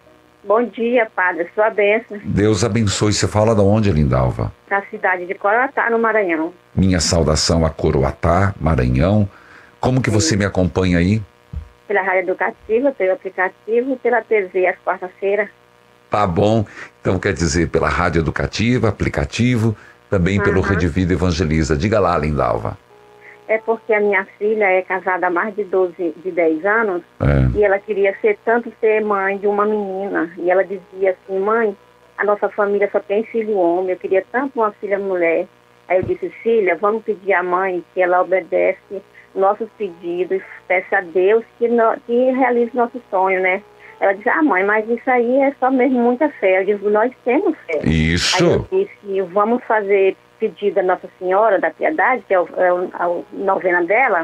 Bom dia, padre. Sua bênção. Deus abençoe. Você fala de onde, Lindalva? Da cidade de Coroatá, no Maranhão. Minha saudação a Coroatá, Maranhão. Como que você me acompanha aí? Pela Rádio Educativa, pelo aplicativo e pela TV às quarta-feiras. Tá bom. Então quer dizer pela Rádio Educativa, aplicativo, também pelo Rede Vida Evangeliza. Diga lá, Lindalva. É porque a minha filha é casada há mais de 10 anos e ela queria ser mãe de uma menina. E ela dizia assim, mãe, a nossa família só tem filho homem, eu queria tanto uma filha mulher. Aí eu disse, filha, vamos pedir à mãe que ela obedece nossos pedidos, peça a Deus que realize nosso sonho, né? Ela disse, mãe, mas isso aí é só mesmo muita fé. Eu digo, nós temos fé. Isso. Aí eu disse, vamos fazer pedido da Nossa Senhora da Piedade, que é a novena dela.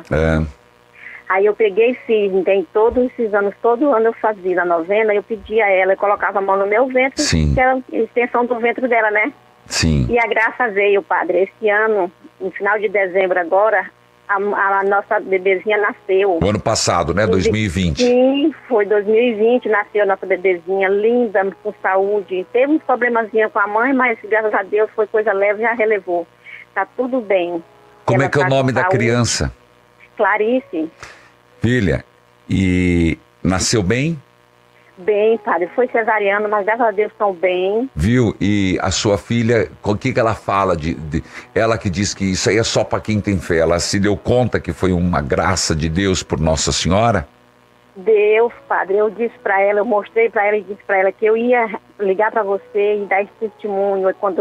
Aí eu peguei e fiz, todos esses anos, todo ano eu fazia a novena, eu pedia a ela, eu colocava a mão no meu ventre, que era a extensão do ventre dela, né? Sim. E a graça veio, padre. Esse ano, no final de dezembro agora, a nossa bebezinha nasceu. O ano passado, né? 2020. Sim, foi 2020, nasceu a nossa bebezinha, linda, com saúde. Teve uns problemazinhos com a mãe, mas graças a Deus foi coisa leve, já relevou. Tá tudo bem. Como é que é o nome da criança? Clarice. Filha, e nasceu bem? Bem, padre, foi cesariano, mas graças a Deus estão bem. Viu? E a sua filha, o que ela fala ela que diz que isso aí é só para quem tem fé, ela se deu conta que foi uma graça de Deus por Nossa Senhora? Deus, padre, eu disse para ela, eu mostrei para ela e disse para ela que eu ia ligar para você e dar esse testemunho. Quando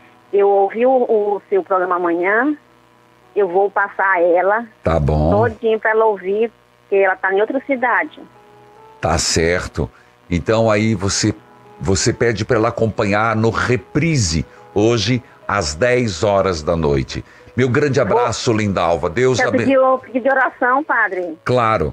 eu ouvi o seu programa amanhã, eu vou passar a ela. Tá bom. Todinho para ela ouvir, porque ela tá em outra cidade. Tá certo. Então aí você pede para ela acompanhar no Reprise, hoje às 10 horas da noite. Meu grande abraço, Lindalva. Deus abençoe. Eu pedi de oração, padre. Claro.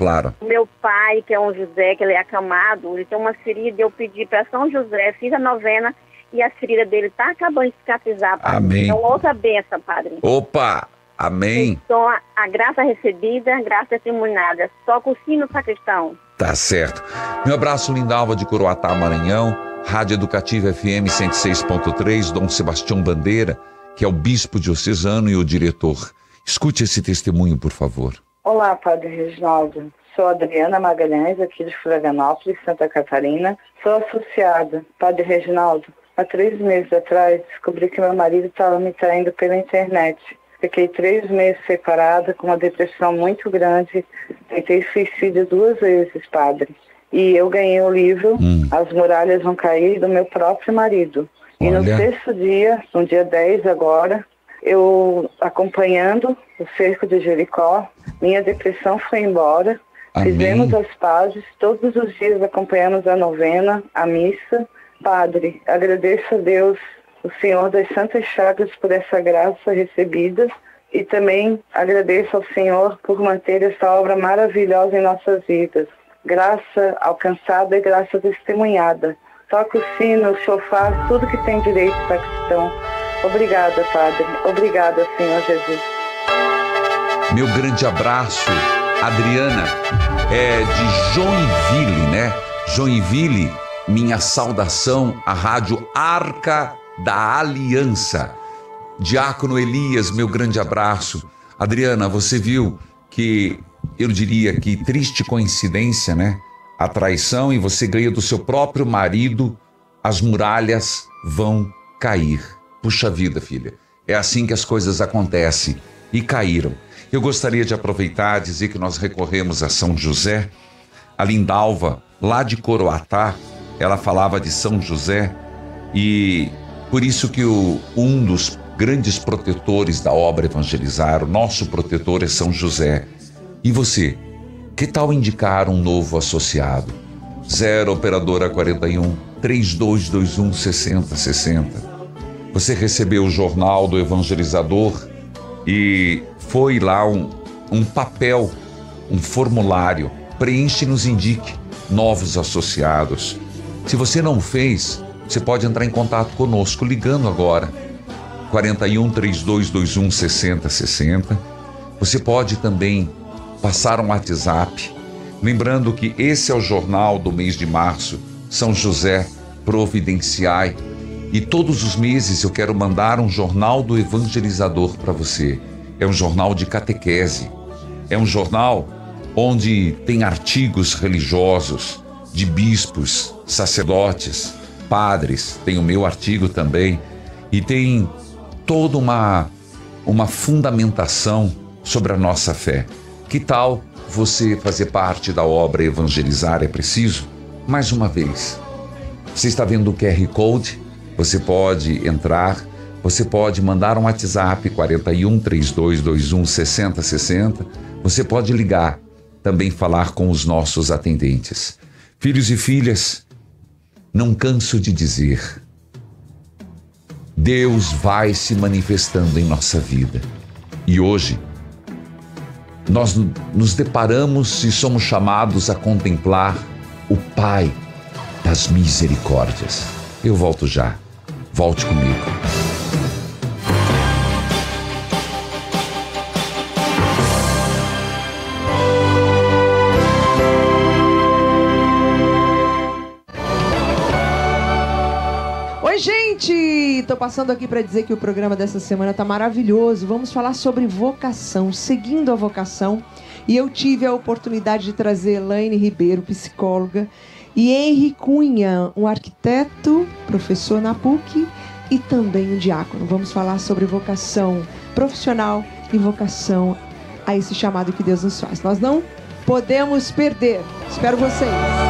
Meu pai, que é um José, que ele é acamado, ele tem uma ferida, eu pedi para São José, fiz a novena e a ferida dele tá acabando de cicatrizar, padre. Amém. Então outra benção, padre. Opa! Amém. Então a graça recebida, graça testemunhada. Só com o sino sacristão. Tá certo. Meu abraço, Lindalva de Coroatá, Maranhão. Rádio Educativa FM 106.3, Dom Sebastião Bandeira, que é o bispo diocesano e o diretor. Escute esse testemunho, por favor. Olá, Padre Reginaldo. Sou Adriana Magalhães, aqui de Florianópolis, Santa Catarina. Sou associada. Padre Reginaldo, há 3 meses atrás, descobri que meu marido estava me traindo pela internet. Fiquei 3 meses separada, com uma depressão muito grande. Tentei suicídio 2 vezes, padre. E eu ganhei o livro As Muralhas Vão Cair, do meu próprio marido. E no 6º dia, no dia 10 agora, eu acompanhando o cerco de Jericó, minha depressão foi embora. Amém. Fizemos as pazes, todos os dias acompanhamos a novena, a missa. Padre, agradeço a Deus, o Senhor das Santas Chagas, por essa graça recebida, e também agradeço ao Senhor por manter essa obra maravilhosa em nossas vidas. graça alcançada e graça testemunhada. Toca o sino, o chofar, tudo que tem direito para cristão. Obrigada, Padre. Obrigada, Senhor Jesus. Meu grande abraço, Adriana, é de Joinville, né? Joinville, minha saudação à Rádio Arca da Aliança. Diácono Elias, meu grande abraço. Adriana, você viu que, eu diria que triste coincidência, né? A traição, e você ganha do seu próprio marido, as muralhas vão cair. Puxa vida, filha, é assim que as coisas acontecem. E caíram. Eu gostaria de aproveitar e dizer que nós recorremos a São José. A Lindalva, lá de Coroatá, ela falava de São José, e por isso que um dos grandes protetores da obra Evangelizar, o nosso protetor é São José. E você, que tal indicar um novo associado? 0 operadora 41 3221 6060. Você recebeu o jornal do Evangelizador e foi lá um papel, um formulário. Preenche e nos indique novos associados. Se você não fez, você pode entrar em contato conosco ligando agora. 41 3221 6060. Você pode também passar um WhatsApp. Lembrando que esse é o jornal do mês de março, São José Providenciai. E todos os meses eu quero mandar um jornal do Evangelizador para você. É um jornal de catequese. É um jornal onde tem artigos religiosos de bispos, sacerdotes, padres. Tem o meu artigo também. E tem toda uma fundamentação sobre a nossa fé. Que tal você fazer parte da obra Evangelizar é Preciso? Mais uma vez, você está vendo o QR Code? Você pode entrar, você pode mandar um WhatsApp 41 3221 6060. Você pode ligar, também falar com os nossos atendentes. Filhos e filhas, não canso de dizer, Deus vai se manifestando em nossa vida. E hoje, nós nos deparamos e somos chamados a contemplar o Pai das misericórdias. Eu volto já. Volte comigo. Oi, gente! Tô passando aqui para dizer que o programa dessa semana tá maravilhoso. Vamos falar sobre vocação, seguindo a vocação. E eu tive a oportunidade de trazer Elaine Ribeiro, psicóloga, e Henri Cunha, um arquiteto, professor na PUC e também um diácono. Vamos falar sobre vocação profissional e vocação a esse chamado que Deus nos faz. Nós não podemos perder. Espero vocês.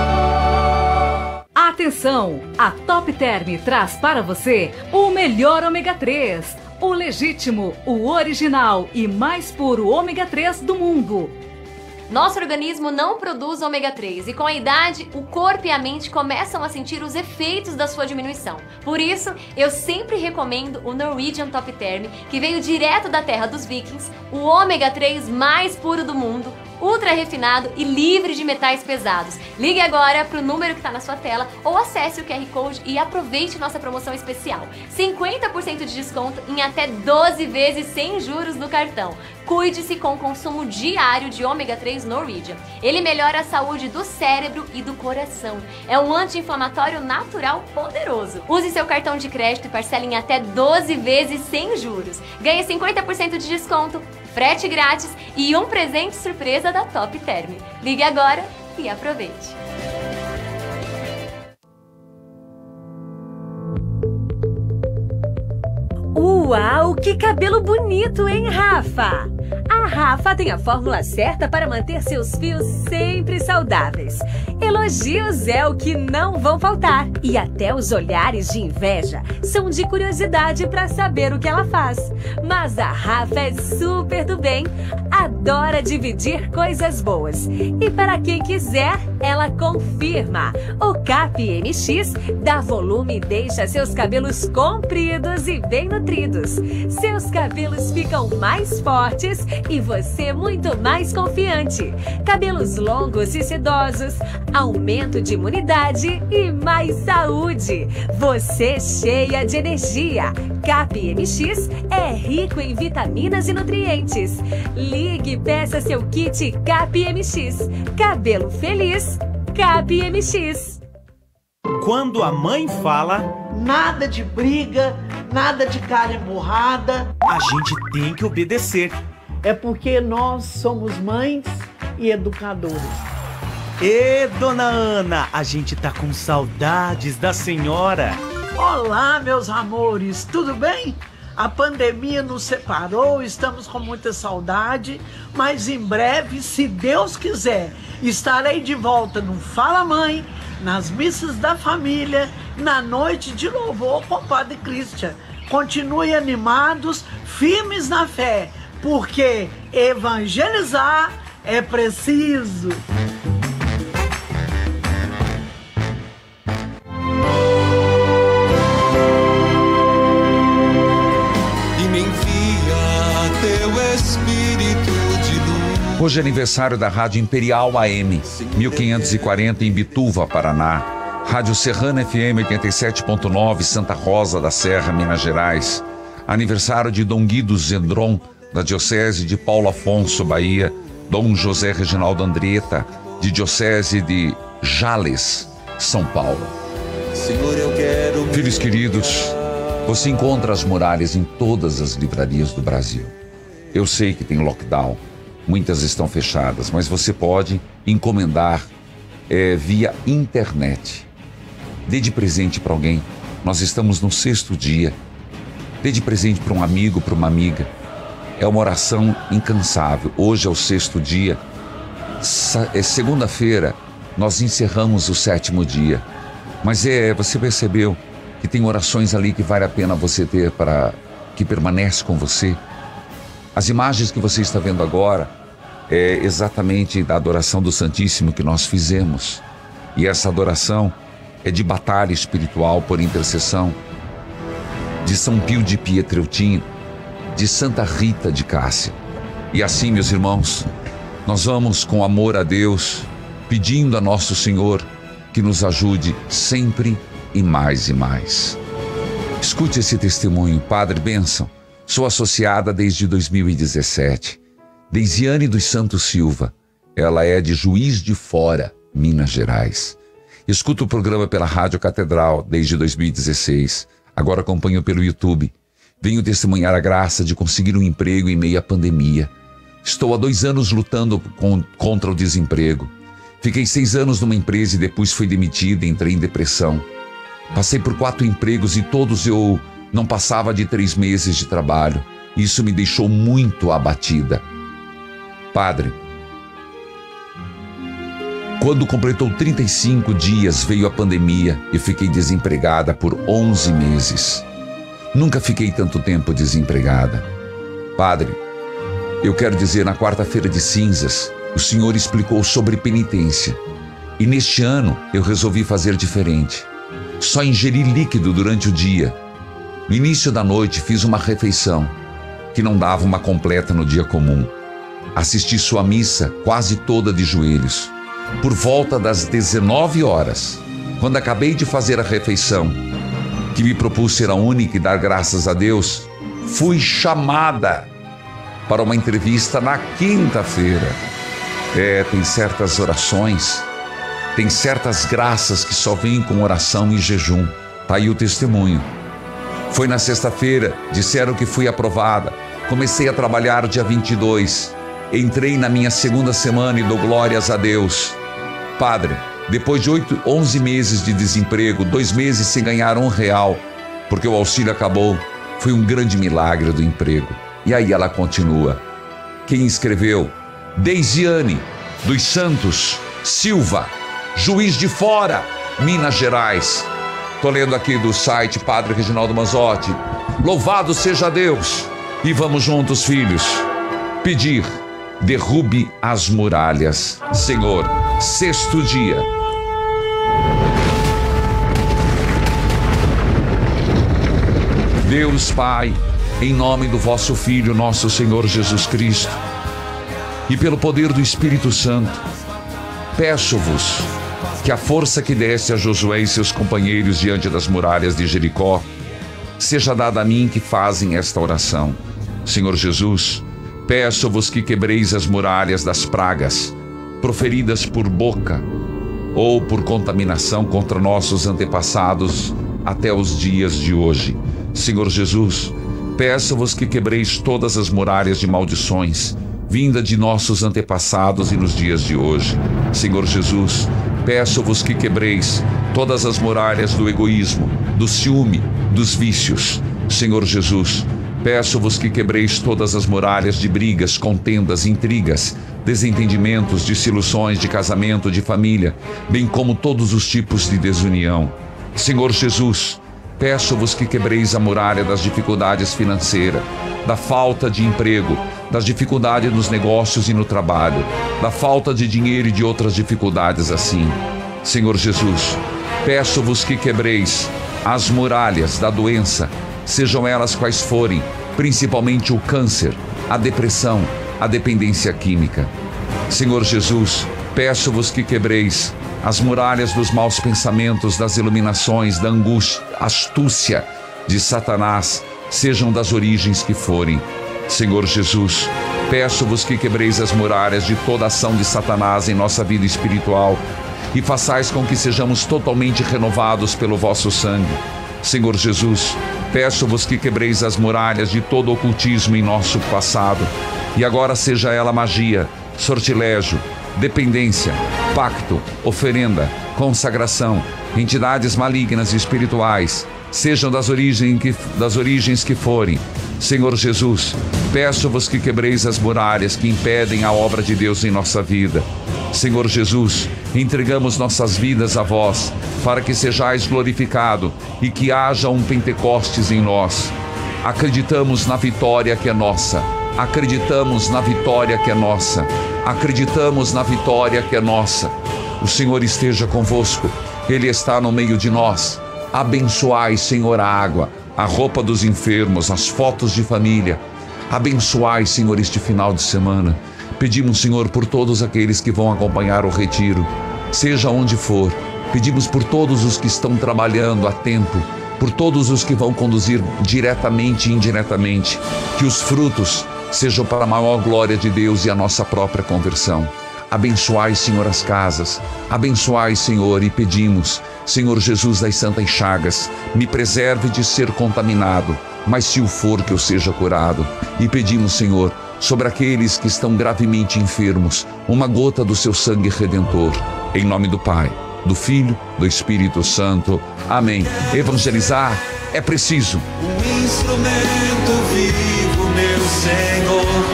Atenção! A Top Term traz para você o melhor ômega 3, o legítimo, o original e mais puro ômega 3 do mundo. Nosso organismo não produz ômega 3 e com a idade, o corpo e a mente começam a sentir os efeitos da sua diminuição. Por isso, eu sempre recomendo o Norwegian Top Term, que veio direto da terra dos vikings, o ômega 3 mais puro do mundo, ultra refinado e livre de metais pesados. Ligue agora para o número que está na sua tela ou acesse o QR Code e aproveite nossa promoção especial. 50% de desconto em até 12 vezes sem juros no cartão. Cuide-se com o consumo diário de ômega 3 Norwegian. Ele melhora a saúde do cérebro e do coração. É um anti-inflamatório natural poderoso. Use seu cartão de crédito e parcele em até 12 vezes sem juros. Ganhe 50% de desconto, frete grátis e um presente surpresa da Top Term. Ligue agora e aproveite. Uau, que cabelo bonito, hein, Rafa? A Rafa tem a fórmula certa para manter seus fios sempre saudáveis. Elogios é o que não vão faltar. E até os olhares de inveja são de curiosidade para saber o que ela faz. Mas a Rafa é super do bem, adora dividir coisas boas. E para quem quiser, ela confirma. O CAP MX dá volume e deixa seus cabelos compridos e bem nutridos. Seus cabelos ficam mais fortes e você muito mais confiante. Cabelos longos e sedosos, aumento de imunidade e mais saúde. Você cheia de energia. CAP MX é rico em vitaminas e nutrientes. Ligue e peça seu kit CAP MX. Cabelo feliz, CAP MX. Quando a mãe fala, nada de briga, nada de cara emburrada, a gente tem que obedecer. É porque nós somos mães e educadores. Ê, dona Ana, a gente tá com saudades da senhora. Olá, meus amores, tudo bem? A pandemia nos separou, estamos com muita saudade, mas em breve, se Deus quiser, estarei de volta no Fala Mãe, nas missas da família, na noite de louvor com o Padre Christian. Continue animados, firmes na fé, porque evangelizar é preciso. Hoje é aniversário da Rádio Imperial AM, 1540 em Bituva, Paraná. Rádio Serrana FM 87.9, Santa Rosa da Serra, Minas Gerais. Aniversário de Dom Guido Zendron, da Diocese de Paulo Afonso, Bahia. Dom José Reginaldo Andrieta, de Diocese de Jales, São Paulo. Filhos queridos, você encontra as muralhas em todas as livrarias do Brasil. Eu sei que tem lockdown, muitas estão fechadas, mas você pode encomendar via internet. Dê de presente para alguém. Nós estamos no 6º dia. Dê de presente para um amigo, para uma amiga. É uma oração incansável. Hoje é o 6º dia. Segunda-feira nós encerramos o 7º dia. Mas você percebeu que tem orações ali que vale a pena você ter, para que permanece com você. As imagens que você está vendo agora é exatamente da adoração do Santíssimo que nós fizemos. E essa adoração é de batalha espiritual por intercessão de São Pio de Pietrelcina, de Santa Rita de Cássia. E assim, meus irmãos, nós vamos com amor a Deus, pedindo a Nosso Senhor que nos ajude sempre e mais e mais. Escute esse testemunho. Padre, bênção. Sou associada desde 2017. Deisiane dos Santos Silva. Ela é de Juiz de Fora, Minas Gerais. Escuto o programa pela Rádio Catedral desde 2016. Agora acompanho pelo YouTube. Venho testemunhar a graça de conseguir um emprego em meio à pandemia. Estou há 2 anos lutando contra o desemprego. Fiquei 6 anos numa empresa e depois fui demitida e entrei em depressão. Passei por 4 empregos e todos eu não passava de 3 meses de trabalho. Isso me deixou muito abatida. Padre, quando completou 35 dias veio a pandemia e fiquei desempregada por 11 meses. Nunca fiquei tanto tempo desempregada. Padre, eu quero dizer, na quarta-feira de cinzas, o Senhor explicou sobre penitência. E neste ano eu resolvi fazer diferente. Só ingeri líquido durante o dia. No início da noite fiz uma refeição, que não dava uma completa no dia comum. Assisti sua missa quase toda de joelhos. Por volta das 19 horas, quando acabei de fazer a refeição, que me propus ser a única e dar graças a Deus, fui chamada para uma entrevista na quinta-feira. Tem certas orações, tem certas graças que só vêm com oração e jejum. Tá aí o testemunho. Foi na sexta-feira, disseram que fui aprovada. Comecei a trabalhar dia 22. Entrei na minha 2ª semana e dou glórias a Deus. Padre, depois de 11 meses de desemprego, 2 meses sem ganhar R$1, porque o auxílio acabou, foi um grande milagre do emprego. E aí ela continua. Quem escreveu? Deisiane dos Santos Silva. Juiz de Fora, Minas Gerais. Estou lendo aqui do site Padre Reginaldo Manzotti. Louvado seja Deus. E vamos juntos, filhos, pedir: derrube as muralhas. Senhor, sexto dia. Deus Pai, em nome do vosso Filho, nosso Senhor Jesus Cristo, e pelo poder do Espírito Santo, peço-vos que a força que deste a Josué e seus companheiros diante das muralhas de Jericó seja dada a mim que fazem esta oração. Senhor Jesus, peço-vos que quebreis as muralhas das pragas proferidas por boca ou por contaminação contra nossos antepassados até os dias de hoje. Senhor Jesus, peço-vos que quebreis todas as muralhas de maldições vinda de nossos antepassados e nos dias de hoje. Senhor Jesus, peço-vos que quebreis todas as muralhas do egoísmo, do ciúme, dos vícios. Senhor Jesus, peço-vos que quebreis todas as muralhas de brigas, contendas, intrigas, desentendimentos, desilusões de casamento, de família, bem como todos os tipos de desunião. Senhor Jesus, peço-vos que quebreis a muralha das dificuldades financeiras, da falta de emprego, das dificuldades nos negócios e no trabalho, da falta de dinheiro e de outras dificuldades assim. Senhor Jesus, peço-vos que quebreis as muralhas da doença, sejam elas quais forem, principalmente o câncer, a depressão, a dependência química. Senhor Jesus, peço-vos que quebreis as muralhas dos maus pensamentos, das iluminações, da angústia, astúcia de Satanás, sejam das origens que forem. Senhor Jesus, peço-vos que quebreis as muralhas de toda ação de Satanás em nossa vida espiritual e façais com que sejamos totalmente renovados pelo vosso sangue. Senhor Jesus, peço-vos que quebreis as muralhas de todo ocultismo em nosso passado, e agora seja ela magia, sortilégio, dependência, pacto, oferenda, consagração, entidades malignas e espirituais, sejam das origens que forem. Senhor Jesus, peço-vos que quebreis as muralhas que impedem a obra de Deus em nossa vida. Senhor Jesus, entregamos nossas vidas a vós, para que sejais glorificado e que haja um Pentecostes em nós. Acreditamos na vitória que é nossa. Acreditamos na vitória que é nossa. Acreditamos na vitória que é nossa. O Senhor esteja convosco. Ele está no meio de nós. Abençoai, Senhor, a água, a roupa dos enfermos, as fotos de família. Abençoai, Senhor, este final de semana. Pedimos, Senhor, por todos aqueles que vão acompanhar o retiro, seja onde for. Pedimos por todos os que estão trabalhando a tempo, por todos os que vão conduzir diretamente e indiretamente, que os frutos sejam para a maior glória de Deus e a nossa própria conversão. Abençoai, Senhor, as casas. Abençoai, Senhor, e pedimos, Senhor Jesus das Santas Chagas, me preserve de ser contaminado, mas se o for, que eu seja curado. E pedimos, Senhor, sobre aqueles que estão gravemente enfermos, uma gota do seu sangue redentor. Em nome do Pai, do Filho, do Espírito Santo. Amém. Evangelizar é preciso. Um instrumento vivo, meu Senhor,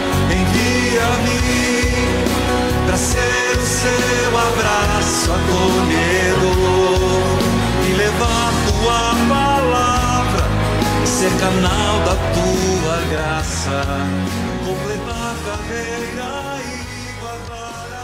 envia-me para ser o seu abraço acolhedor e levar tua palavra, ser canal da tua graça, completar a carreira e guardar